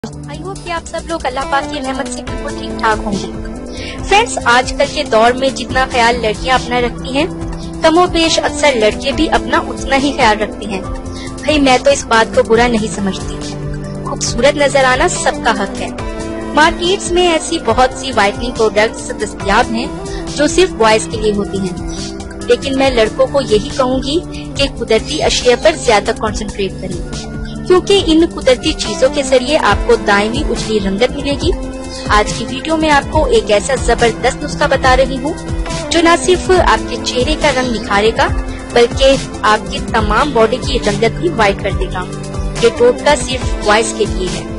I hope कि आप सब लोग अल्लाह पाक की रहमत से बिल्कुल ठीक ठाक होंगे। फ्रेंड्स, आजकल के दौर में जितना ख्याल लड़कियां अपना रखती हैं, कमोबेश अक्सर लड़के भी अपना उतना ही ख्याल रखते हैं। भाई मैं तो इस बात को बुरा नहीं समझती। खूबसूरत नजर आना सबका हक है। मार्केट्स में ऐसी बहुत सी व्हाइटनिंग प्रोडक्ट्स दस्तयाब हैं जो सिर्फ बॉयज के लिए होती हैं, लेकिन मैं लड़कों को यही कहूंगी कि कुदरती अशिया पर ज्यादा कंसंट्रेट करें, क्योंकि इन कुदरती चीजों के जरिए आपको दायमी उजली रंगत मिलेगी। आज की वीडियो में आपको एक ऐसा जबरदस्त नुस्खा बता रही हूँ जो न सिर्फ आपके चेहरे का रंग निखारेगा बल्कि आपकी तमाम बॉडी की रंगत भी व्हाइट कर देगा। ये टोटका सिर्फ बॉयज के लिए है।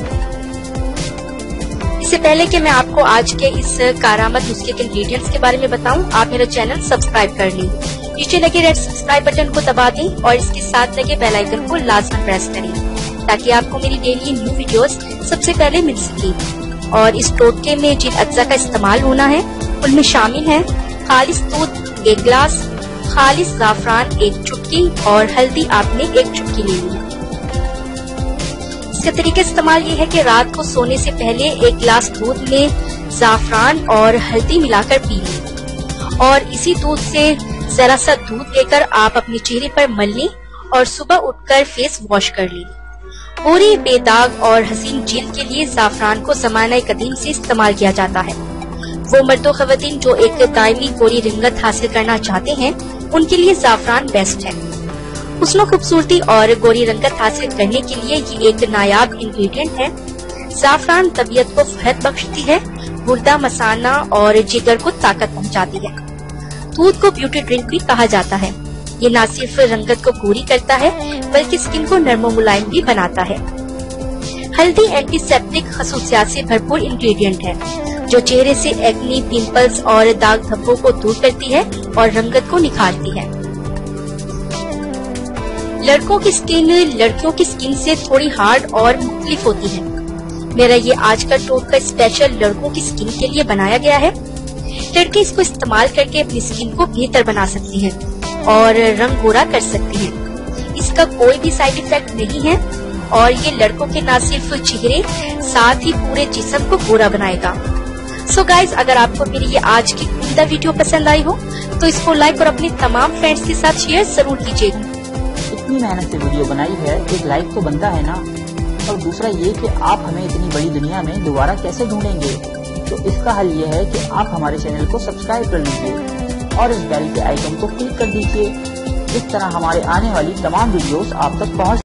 इससे पहले कि मैं आपको आज के इस कारामद नुस्खे के इंग्रेडिएंट्स के बारे में बताऊं, आप मेरा चैनल सब्सक्राइब कर लें। नीचे लगे रेड सब्सक्राइब बटन को दबा दें और इसके साथ लगे बेल आइकन को लाजमी प्रेस करें ताकि आपको मेरी डेली न्यू वीडियोस सबसे पहले मिल सके। और इस टोटके में जिन अज्जा का इस्तेमाल होना है उनमें शामिल है खालिस दूध 1 गिलास, खालिस जाफरान 1 चुटकी और हल्दी आपने 1 चुटकी ले ली है। इसका तरीका इस्तेमाल ये है कि रात को सोने से पहले 1 गिलास दूध में जाफरान और हल्दी मिलाकर पी लें और इसी दूध से जरा सा दूध लेकर आप अपने चेहरे पर मल लें और सुबह उठकर फेस वॉश कर लें। पूरी बेदाग और हसीन जिल्द के लिए जाफरान को ज़माना कदीम से इस्तेमाल किया जाता है। वो मर्दो ख़वातीन जो एक दायमी गोरी रंगत हासिल करना चाहते हैं उनके लिए जाफरान बेस्ट है। हुस्न खूबसूरती और गोरी रंगत हासिल करने के लिए ये एक नायाब इंग्रेडिएंट है। जाफरान तबीयत को फहद बख्शती है, गुर्दा मसाना और जिगर को ताकत पहुँचाती है। दूध को ब्यूटी ड्रिंक भी कहा जाता है। ये न सिर्फ रंगत को गोरी करता है बल्कि स्किन को नरम मुलायम भी बनाता है। हल्दी एंटीसेप्टिक खसूसियात से भरपूर इंग्रेडिएंट है जो चेहरे से एक्नी, पिंपल्स और दाग धब्बों को दूर करती है और रंगत को निखारती है। लड़कों की स्किन लड़कियों की स्किन से थोड़ी हार्ड और मुख्तलिफ होती है। मेरा ये आज का टोटका स्पेशल लड़कों की स्किन के लिए बनाया गया है। लड़के इसको इस्तेमाल करके अपनी स्किन को बेहतर बना सकती हैं और रंग गोरा कर सकती हैं। इसका कोई भी साइड इफेक्ट नहीं है और ये लड़कों के न सिर्फ चेहरे साथ ही पूरे जिस्म को गोरा बनाएगा। सो गाइज, अगर आपको मेरी ये आज की उम्दा वीडियो पसंद आई हो तो इसको लाइक और अपने तमाम फ्रेंड्स के साथ शेयर जरूर कीजिएगा। इतनी मेहनत से वीडियो बनाई है, एक लाइक तो बनता है ना। और दूसरा ये कि आप हमें इतनी बड़ी दुनिया में दोबारा कैसे ढूंढेंगे, तो इसका हल ये है कि आप हमारे चैनल को सब्सक्राइब कर लीजिए और इस बेल के आइकन को क्लिक कर दीजिए। इस तरह हमारे आने वाली तमाम वीडियोस आप तक पहुंच